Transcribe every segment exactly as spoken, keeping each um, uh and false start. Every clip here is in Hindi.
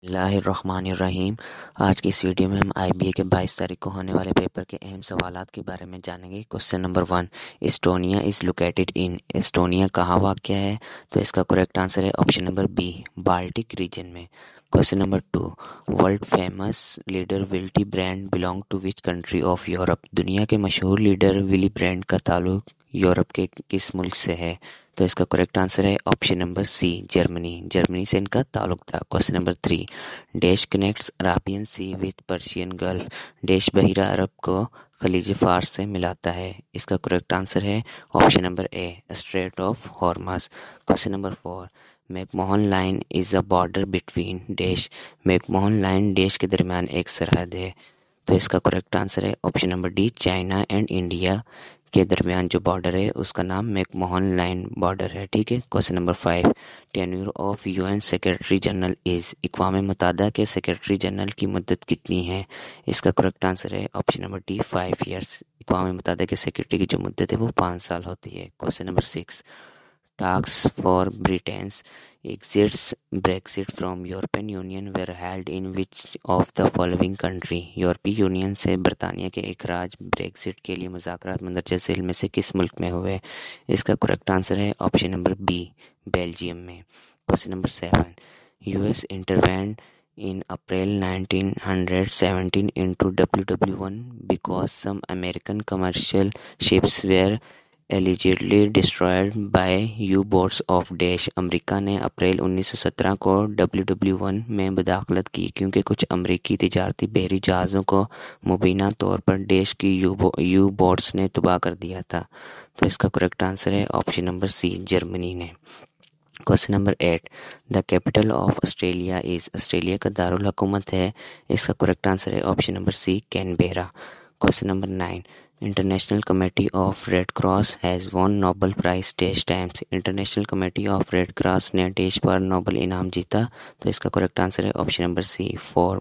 बिस्मिल्लाहिर्रहमानिर्रहीम। आज की इस वीडियो में हम आईबीए के बाईस तारीख को होने वाले पेपर के अहम सवालात के बारे में जानेंगे। Question number one, Estonia is located in. Estonia कहाँ वाक़या है? तो इसका करेक्ट आंसर है option number B, Baltic region में। Question number two, world famous leader Willy Brandt belong to which country of Europe. दुनिया के मशहूर लीडर विली ब्रांड का ताल्लुक यूरोप के किस मुल्क से है? तो इसका करेक्ट आंसर है option number C, Germany. Germany से इनका ताल्लुक था। Question number three, dash connects Arabian sea with Persian gulf. Dash बहिरा अरब को खलीज फार्स से मिलाता है। इसका करेक्ट आंसर है option number A, strait of Hormuz. Question number four, McMahon line is a border between dash. McMahon line dash के दरमियान एक सरहद है। तो इसका करेक्ट आंसर है option number D, China and India के दरमियान जो बॉर्डर है उसका नाम मैकमोहन लाइन बॉर्डर है। ठीक है। Question number five, tenure of UN secretary general is. अक़वाम मुत्तहिदा के सेक्रेटरी जनरल की मुद्दत कितनी है? इसका करेक्ट आंसर है option number D, five years. अक़वाम मुत्तहिदा के सेक्रेटरी की जो मुद्दत है वो पाँच साल होती है। Question number six, talks for Britain's exits Brexit from European Union were held in which of the following country? यूरोपीय यूनियन से बरतानिया के इखराज ब्रेक्सिट के लिए मुज़ाकरात मंदरजा झेल में से किस मुल्क में हुए? इसका करेक्ट आंसर है ऑप्शन नंबर बी, बेल्जियम में। Question number seven, US intervened in April nineteen seventeen into W W one because some American commercial ships were allegedly destroyed by U-boats of dash। America ने अप्रैल उन्नीस सौ सत्रह को डब्ल्यू डब्ल्यू वन में मुदाखलत की क्योंकि कुछ अमेरिकी तिजारती बहरी जहाज़ों को मुबीना तौर पर डैश की यू बोट्स ने तबाह कर दिया था। तो इसका करेक्ट आंसर है ऑप्शन नंबर सी, जर्मनी ने। Question number eight, the capital of Australia is. Australia का दारुल हुकूमत है। इसका करेक्ट आंसर है option number C, Canberra. Question number nine, international committee of red cross has won Nobel prize dash times. International committee of red cross ने डैश पर नोबल इनाम जीता। तो इसका करेक्ट आंसर है option number C, four.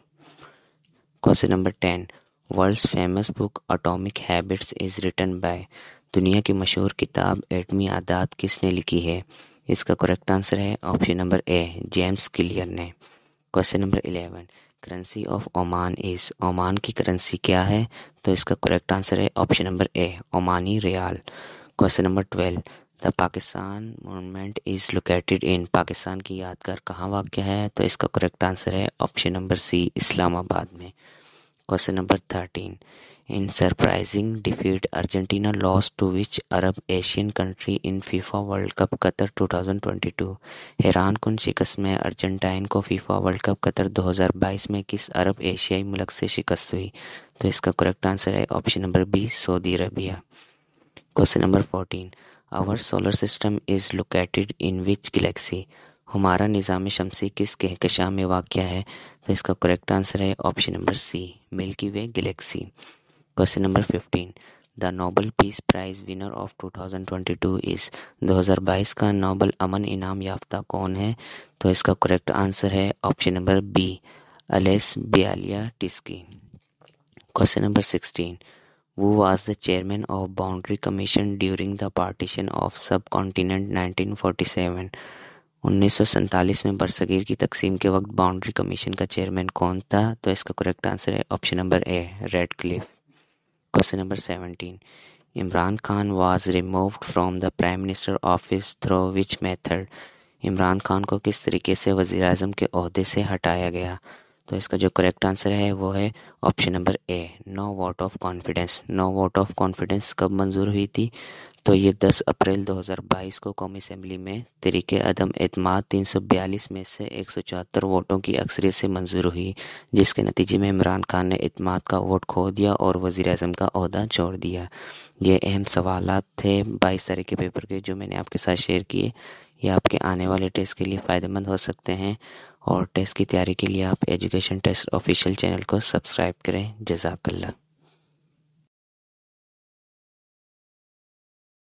Question number ten, world's famous book Atomic Habits is written by. दुनिया की मशहूर किताब एटमी आदात किसने लिखी है? इसका करेक्ट आंसर है option number A, James Clear ने। Question number eleven, currency of Oman is. Oman की करेंसी क्या है? तो इसका करेक्ट आंसर है option number A, Omani rial. Question number twelve, the Pakistan monument is located in. Pakistan की यादगार कहाँ वाक़या है? तो इसका करेक्ट आंसर है ऑप्शन नंबर सी, इस्लामाबाद में। Question number thirteen, in surprising defeat Argentina loss to which Arab Asian country in FIFA World Cup Qatar two thousand twenty two. हैरान कुन शिकस्त में अर्जेंटाइन को फीफा वर्ल्ड कप कतर दो हज़ार बाईस में किस अरब एशियाई मुल्क से शिकस्त हुई? तो इसका करेक्ट आंसर है option number B, Saudi Arabia. Question number fourteen, our solar system is located in which galaxy. हमारा निज़ाम शमसी किस कहकशां में वाक़या है? तो इसका करेक्ट आंसर है option number C, Milky Way galaxy. Question number fifteen, the Nobel peace prize winner of two thousand twenty two is. दो हज़ार बाईस का नोबल अमन इनाम याफ्ता कौन है? तो इसका करेक्ट आंसर है option number B, Ales Bialiatski. Question number sixteen, who was the chairman of boundary commission during the partition of subcontinent nineteen forty seven. उन्नीस सौ सैंतालीस में बरसगीर की तकसीम के वक्त बाउंड्री कमीशन का चेयरमैन कौन था? तो इसका करेक्ट आंसर है option number A, Radcliffe. Question number seventeen, Imran Khan was removed from the prime minister office through which method. Imran Khan को किस तरीके से वज़ीर आज़म के ओहदे से हटाया गया? तो इसका जो करेक्ट आंसर है वो है option number A, no vote of confidence. No vote of confidence कब मंजूर हुई थी? तो ये दस अप्रैल दो हज़ार बाईस को कौमी असेंबली में तरीके अदम एतमाद तीन सौ बयालीस में से एक सौ चौहत्तर वोटों की अक्सरियत से मंजूर हुई, जिसके नतीजे में इमरान खान ने एतमाद का वोट खो दिया और वज़ीर आज़म का ओहदा छोड़ दिया। ये अहम सवालात थे बाईस तारीख के पेपर के जो मैंने आपके साथ शेयर किए। ये आपके आने वाले टेस्ट के लिए फ़ायदेमंद हो सकते हैं और टेस्ट की तैयारी के लिए आप एजुकेशन टेस्ट ऑफिशियल चैनल को सब्सक्राइब करें। जज़ाकल्लाह।